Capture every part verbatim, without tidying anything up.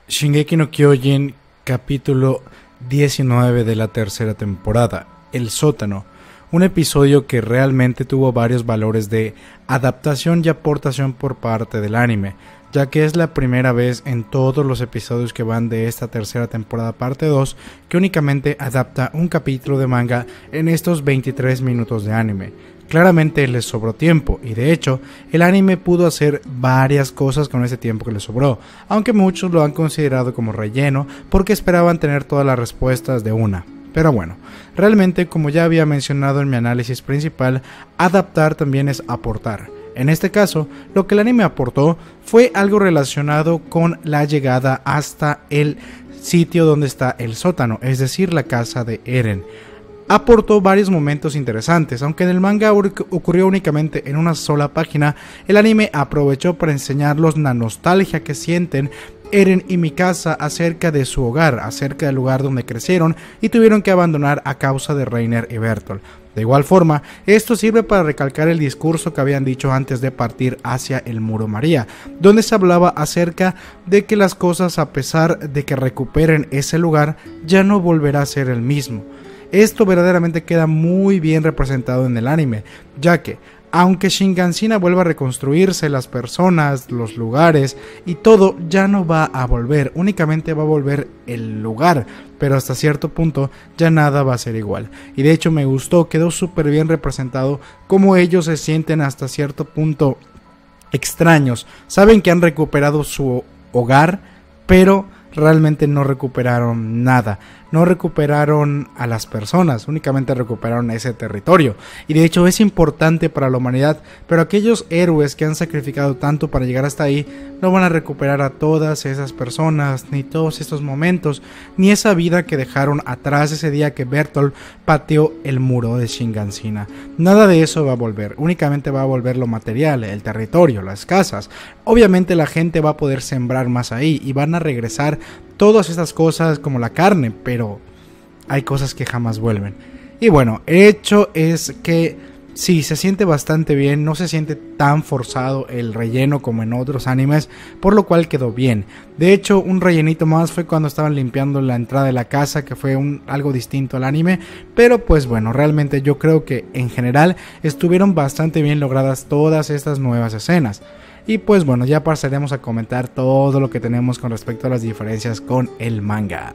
Shingeki no Kyojin, capítulo diecinueve de la tercera temporada, El sótano. Un episodio que realmente tuvo varios valores de adaptación y aportación por parte del anime, ya que es la primera vez en todos los episodios que van de esta tercera temporada parte dos que únicamente adapta un capítulo de manga en estos veintitrés minutos de anime. Claramente les sobró tiempo y de hecho el anime pudo hacer varias cosas con ese tiempo que les sobró, aunque muchos lo han considerado como relleno porque esperaban tener todas las respuestas de una. Pero bueno, realmente, como ya había mencionado en mi análisis principal, adaptar también es aportar. En este caso, lo que el anime aportó fue algo relacionado con la llegada hasta el sitio donde está el sótano, es decir, la casa de Eren. Aportó varios momentos interesantes, aunque en el manga ocurrió únicamente en una sola página. El anime aprovechó para enseñarlos la nostalgia que sienten Eren y Mikasa acerca de su hogar, acerca del lugar donde crecieron y tuvieron que abandonar a causa de Reiner y Bertolt. De igual forma, esto sirve para recalcar el discurso que habían dicho antes de partir hacia el Muro María, donde se hablaba acerca de que las cosas, a pesar de que recuperen ese lugar, ya no volverá a ser el mismo. Esto verdaderamente queda muy bien representado en el anime, ya que aunque Shinganshina vuelva a reconstruirse, las personas, los lugares y todo ya no va a volver, únicamente va a volver el lugar, pero hasta cierto punto ya nada va a ser igual. Y de hecho me gustó, quedó súper bien representado cómo ellos se sienten hasta cierto punto extraños. Saben que han recuperado su hogar, pero realmente no recuperaron nada, no recuperaron a las personas, únicamente recuperaron ese territorio. Y de hecho es importante para la humanidad, pero aquellos héroes que han sacrificado tanto para llegar hasta ahí no van a recuperar a todas esas personas, ni todos estos momentos, ni esa vida que dejaron atrás ese día que Bertolt pateó el muro de Shinganshina. Nada de eso va a volver, únicamente va a volver lo material, el territorio, las casas. Obviamente la gente va a poder sembrar más ahí y van a regresar todas estas cosas como la carne, pero hay cosas que jamás vuelven. Y bueno, el hecho es que sí, se siente bastante bien, no se siente tan forzado el relleno como en otros animes, por lo cual quedó bien. De hecho, un rellenito más fue cuando estaban limpiando la entrada de la casa, que fue un, algo distinto al anime, pero pues bueno, realmente yo creo que en general estuvieron bastante bien logradas todas estas nuevas escenas. Y pues bueno, ya pasaremos a comentar todo lo que tenemos con respecto a las diferencias con el manga.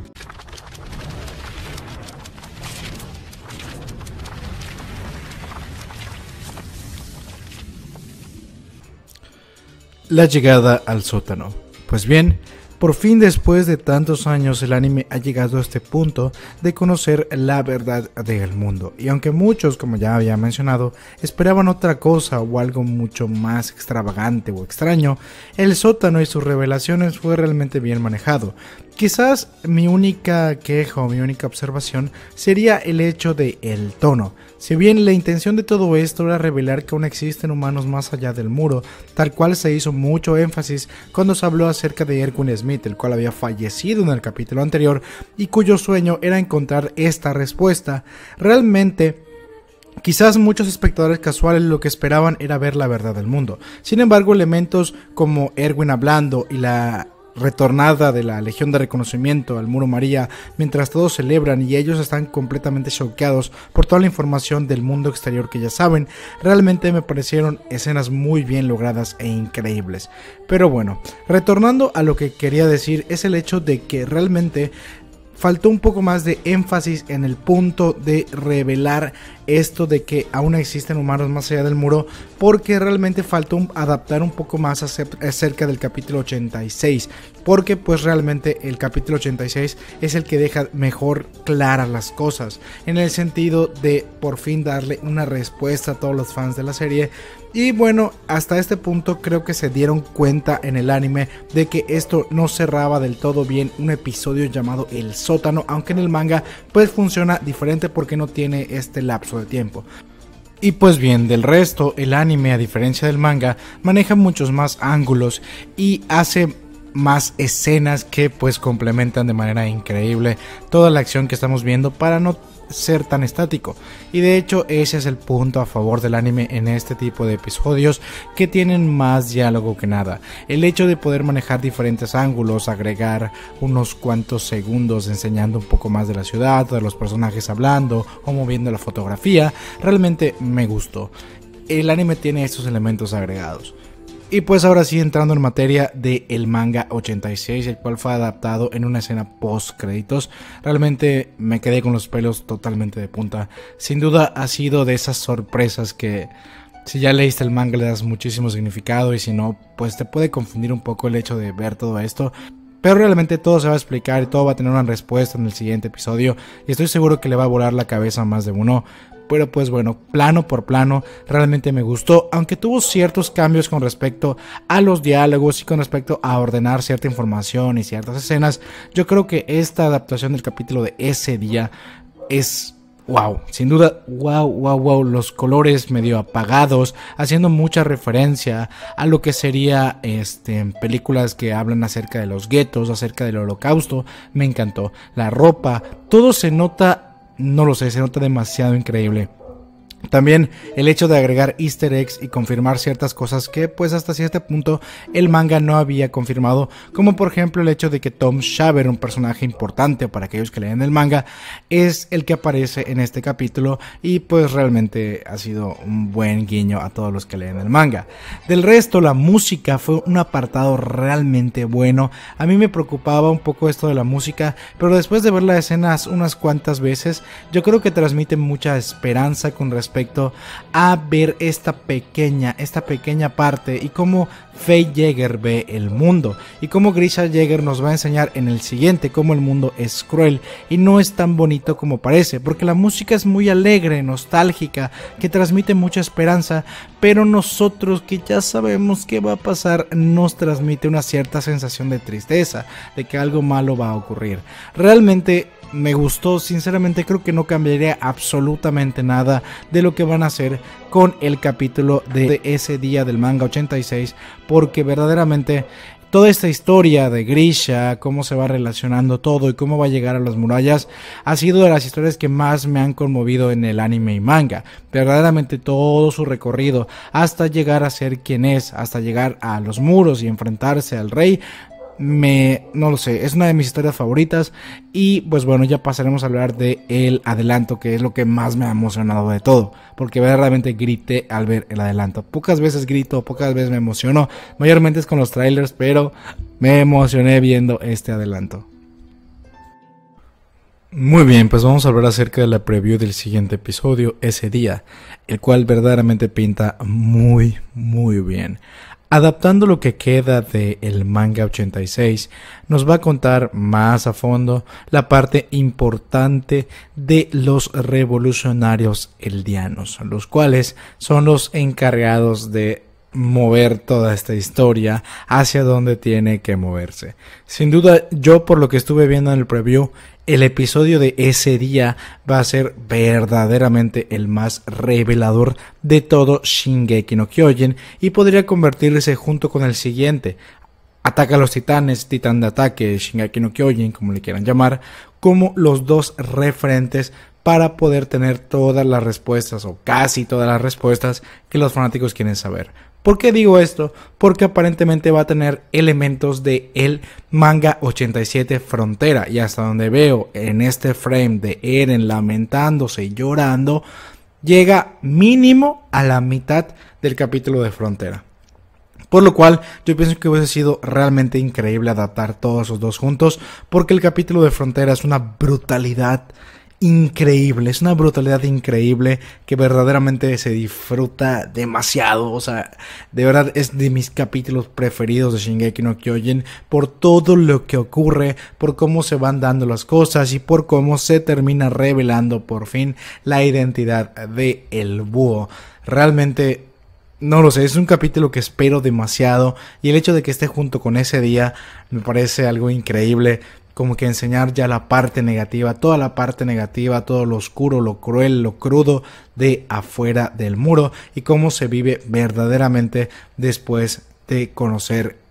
La llegada al sótano. Pues bien, por fin después de tantos años el anime ha llegado a este punto de conocer la verdad del mundo. Y aunque muchos, como ya había mencionado, esperaban otra cosa o algo mucho más extravagante o extraño, el sótano y sus revelaciones fue realmente bien manejado. Quizás mi única queja o mi única observación sería el hecho de el tono. Si bien la intención de todo esto era revelar que aún existen humanos más allá del muro, tal cual se hizo mucho énfasis cuando se habló acerca de Erwin Smith, el cual había fallecido en el capítulo anterior y cuyo sueño era encontrar esta respuesta, realmente quizás muchos espectadores casuales lo que esperaban era ver la verdad del mundo. Sin embargo, elementos como Erwin hablando y la retornada de la Legión de Reconocimiento al Muro María, mientras todos celebran y ellos están completamente choqueados por toda la información del mundo exterior que ya saben, realmente me parecieron escenas muy bien logradas e increíbles. Pero bueno, retornando a lo que quería decir, es el hecho de que realmente faltó un poco más de énfasis en el punto de revelar esto de que aún existen humanos más allá del muro, porque realmente faltó un, adaptar un poco más acerca del capítulo ochenta y seis, porque pues realmente el capítulo ochenta y seis es el que deja mejor claras las cosas, en el sentido de por fin darle una respuesta a todos los fans de la serie. Y bueno, hasta este punto creo que se dieron cuenta en el anime de que esto no cerraba del todo bien un episodio llamado El sótano, aunque en el manga pues funciona diferente porque no tiene este lapso de tiempo. Y pues bien, del resto, el anime, a diferencia del manga, maneja muchos más ángulos y hace más escenas que pues complementan de manera increíble toda la acción que estamos viendo para no ser tan estático. Y de hecho ese es el punto a favor del anime en este tipo de episodios, que tienen más diálogo que nada. El hecho de poder manejar diferentes ángulos, agregar unos cuantos segundos enseñando un poco más de la ciudad, de los personajes hablando o moviendo la fotografía, realmente me gustó. El anime tiene estos elementos agregados. Y pues ahora sí, entrando en materia de el manga ochenta y seis, el cual fue adaptado en una escena post créditos, realmente me quedé con los pelos totalmente de punta. Sin duda ha sido de esas sorpresas que si ya leíste el manga le das muchísimo significado, y si no, pues te puede confundir un poco el hecho de ver todo esto. Pero realmente todo se va a explicar y todo va a tener una respuesta en el siguiente episodio, y estoy seguro que le va a volar la cabeza a más de uno. Pero pues bueno, plano por plano, realmente me gustó, aunque tuvo ciertos cambios con respecto a los diálogos y con respecto a ordenar cierta información y ciertas escenas. Yo creo que esta adaptación del capítulo de ese día es wow, sin duda, wow, wow, wow, los colores medio apagados, haciendo mucha referencia a lo que sería este, películas que hablan acerca de los guetos, acerca del holocausto. Me encantó, la ropa, todo se nota. No lo sé, se nota demasiado increíble. También el hecho de agregar easter eggs y confirmar ciertas cosas que pues hasta cierto punto el manga no había confirmado, como por ejemplo el hecho de que Tom Shaver, un personaje importante para aquellos que leen el manga, es el que aparece en este capítulo, y pues realmente ha sido un buen guiño a todos los que leen el manga. Del resto, la música fue un apartado realmente bueno. A mí me preocupaba un poco esto de la música, pero después de ver las escenas unas cuantas veces, yo creo que transmite mucha esperanza con respecto respecto a ver esta pequeña, esta pequeña parte y cómo Faye Yeager ve el mundo, y cómo Grisha Yeager nos va a enseñar en el siguiente cómo el mundo es cruel y no es tan bonito como parece, porque la música es muy alegre, nostálgica, que transmite mucha esperanza, pero nosotros que ya sabemos qué va a pasar nos transmite una cierta sensación de tristeza, de que algo malo va a ocurrir. Realmente me gustó, sinceramente creo que no cambiaría absolutamente nada de lo que van a hacer con el capítulo de ese día del manga ochenta y seis, porque verdaderamente toda esta historia de Grisha, cómo se va relacionando todo y cómo va a llegar a las murallas, ha sido de las historias que más me han conmovido en el anime y manga. Verdaderamente todo su recorrido hasta llegar a ser quien es, hasta llegar a los muros y enfrentarse al rey, me, no lo sé, es una de mis historias favoritas. Y pues bueno, ya pasaremos a hablar de el adelanto, que es lo que más me ha emocionado de todo, porque verdaderamente grité al ver el adelanto. Pocas veces grito, pocas veces me emociono, mayormente es con los trailers, pero me emocioné viendo este adelanto. Muy bien, pues vamos a hablar acerca de la preview del siguiente episodio, ese día, el cual verdaderamente pinta muy, muy bien. Adaptando lo que queda del manga ochenta y seis, nos va a contar más a fondo la parte importante de los revolucionarios eldianos, los cuales son los encargados de mover toda esta historia hacia donde tiene que moverse. Sin duda, yo por lo que estuve viendo en el preview, el episodio de ese día va a ser verdaderamente el más revelador de todo Shingeki no Kyojin, y podría convertirse junto con el siguiente, Ataca a los Titanes, Titán de Ataque, Shingeki no Kyojin, como le quieran llamar, como los dos referentes para poder tener todas las respuestas, o casi todas las respuestas que los fanáticos quieren saber. ¿Por qué digo esto? Porque aparentemente va a tener elementos de el manga ochenta y siete Frontera, y hasta donde veo en este frame de Eren lamentándose y llorando, llega mínimo a la mitad del capítulo de Frontera. Por lo cual yo pienso que hubiese sido realmente increíble adaptar todos esos dos juntos, porque el capítulo de Frontera es una brutalidad increíble, es una brutalidad increíble que verdaderamente se disfruta demasiado. O sea, de verdad es de mis capítulos preferidos de Shingeki no Kyojin, por todo lo que ocurre, por cómo se van dando las cosas y por cómo se termina revelando por fin la identidad de el búho. Realmente no lo sé, es un capítulo que espero demasiado, y el hecho de que esté junto con ese día me parece algo increíble. Como que enseñar ya la parte negativa, toda la parte negativa, todo lo oscuro, lo cruel, lo crudo de afuera del muro, y cómo se vive verdaderamente después de conocer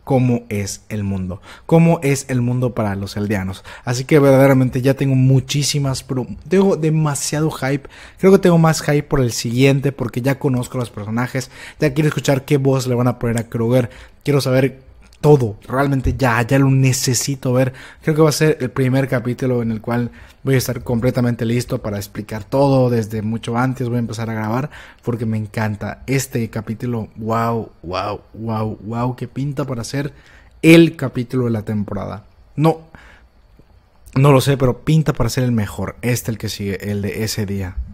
cómo es el mundo, cómo es el mundo para los eldianos. Así que verdaderamente ya tengo muchísimas, pero tengo demasiado hype. Creo que tengo más hype por el siguiente porque ya conozco a los personajes, ya quiero escuchar qué voz le van a poner a Kruger, quiero saber todo, realmente ya, ya lo necesito ver. Creo que va a ser el primer capítulo en el cual voy a estar completamente listo para explicar todo desde mucho antes. Voy a empezar a grabar porque me encanta este capítulo. Wow, wow, wow, wow, que pinta para ser el capítulo de la temporada. No, no lo sé, pero pinta para ser el mejor. Este el que sigue, el de ese día.